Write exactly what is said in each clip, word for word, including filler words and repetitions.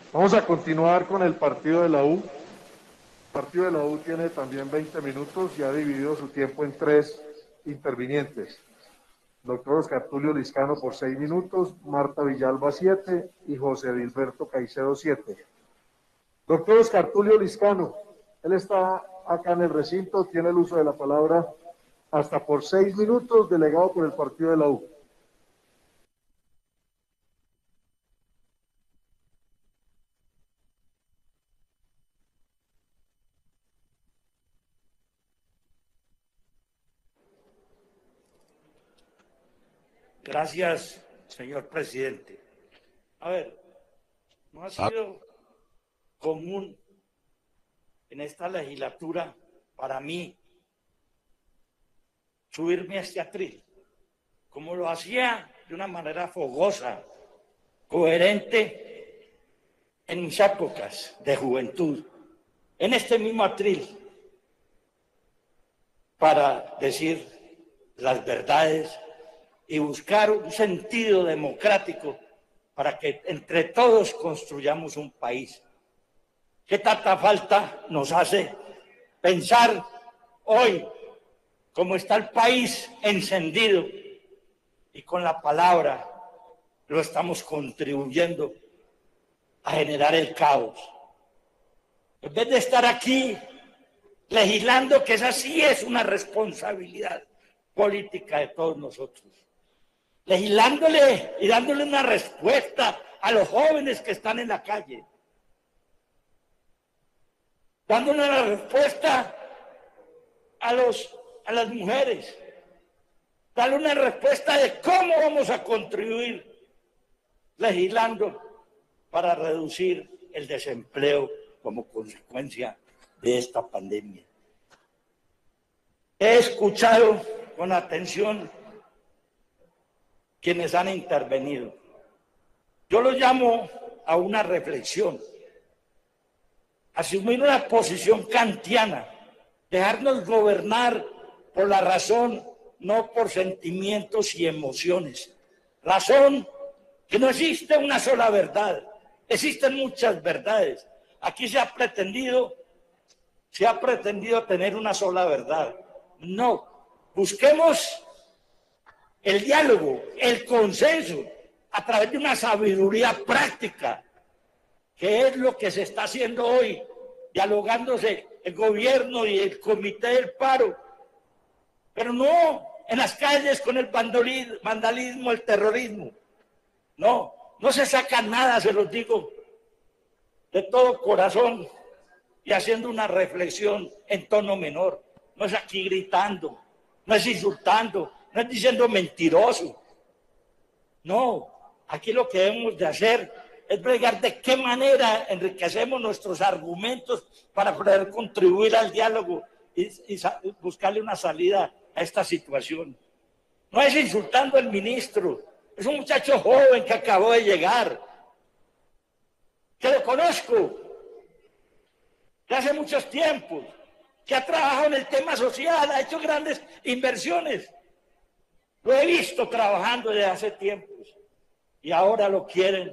Vamos a continuar con el partido de la U. El partido de la U tiene también veinte minutos y ha dividido su tiempo en tres intervinientes. Doctor Oscar Tulio Liscano por seis minutos, Marta Villalba siete y José Edilberto Caicedo siete. Doctor Oscar Tulio Liscano, él está acá en el recinto, tiene el uso de la palabra hasta por seis minutos, delegado por el partido de la U. Gracias, señor presidente. A ver, no ha sido común en esta legislatura para mí subirme a este atril, como lo hacía de una manera fogosa, coherente en mis épocas de juventud, en este mismo atril, para decir las verdades y buscar un sentido democrático para que entre todos construyamos un país. ¿Qué tanta falta nos hace pensar hoy cómo está el país encendido y con la palabra lo estamos contribuyendo a generar el caos? En vez de estar aquí legislando, que esa sí es una responsabilidad política de todos nosotros, legislándole y dándole una respuesta a los jóvenes que están en la calle, dándole una respuesta a, los, a las mujeres, darle una respuesta de cómo vamos a contribuir legislando para reducir el desempleo como consecuencia de esta pandemia. He escuchado con atención quienes han intervenido. Yo lo llamo a una reflexión, asumir una posición kantiana, dejarnos gobernar por la razón, no por sentimientos y emociones. Razón, que no existe una sola verdad, existen muchas verdades. Aquí se ha pretendido, se ha pretendido tener una sola verdad. No, busquemos el diálogo, el consenso, a través de una sabiduría práctica, que es lo que se está haciendo hoy, dialogándose el gobierno y el comité del paro, pero no en las calles con el vandalismo, el terrorismo. No, no se saca nada, se los digo de todo corazón y haciendo una reflexión en tono menor. No es aquí gritando, no es insultando, no es diciendo mentiroso. No, aquí lo que debemos de hacer es bregar de qué manera enriquecemos nuestros argumentos para poder contribuir al diálogo y, y buscarle una salida a esta situación. No es insultando al ministro, es un muchacho joven que acabó de llegar, que lo conozco de hace muchos tiempos, que ha trabajado en el tema social, ha hecho grandes inversiones. Lo he visto trabajando desde hace tiempos y ahora lo quieren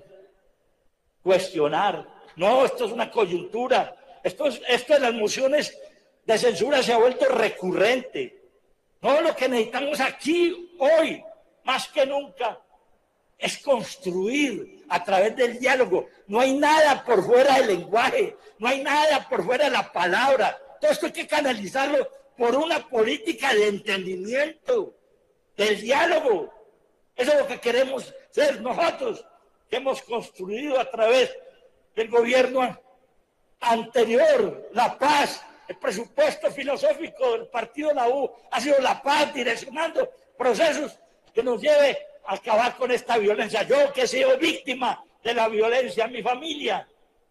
cuestionar. No, esto es una coyuntura. Esto, es, esto de las mociones de censura se ha vuelto recurrente. No, lo que necesitamos aquí, hoy, más que nunca, es construir a través del diálogo. No hay nada por fuera del lenguaje, no hay nada por fuera de la palabra. Todo esto hay que canalizarlo por una política de entendimiento, del diálogo. Eso es lo que queremos ser nosotros, que hemos construido a través del gobierno anterior, la paz. El presupuesto filosófico del partido de la U ha sido la paz, direccionando procesos que nos lleve a acabar con esta violencia. Yo que he sido víctima de la violencia en mi familia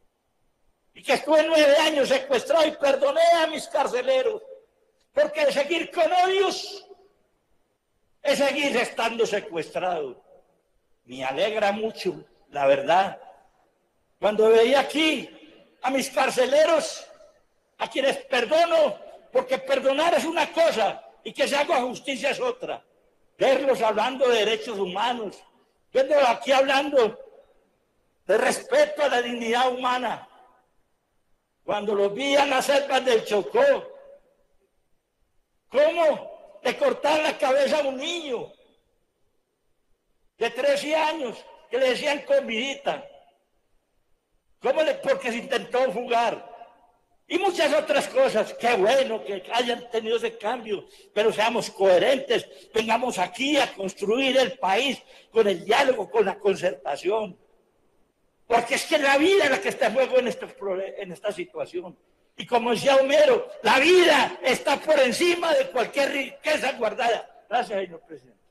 y que estuve nueve años secuestrado y perdoné a mis carceleros, porque de seguir con odios es seguir estando secuestrado. Me alegra mucho, la verdad, cuando veía aquí a mis carceleros, a quienes perdono, porque perdonar es una cosa y que se haga justicia es otra. Verlos hablando de derechos humanos, verlos aquí hablando de respeto a la dignidad humana. Cuando los vi en las selvas del Chocó, ¿cómo le cortaron la cabeza a un niño de trece años que le decían comidita? ¿Cómo le, porque se intentó fugar? Y muchas otras cosas. Qué bueno que hayan tenido ese cambio, pero seamos coherentes, vengamos aquí a construir el país con el diálogo, con la concertación. Porque es que la vida es la que está en juego en, este, en esta situación. Y como decía Homero, la vida está por encima de cualquier riqueza guardada. Gracias, señor presidente.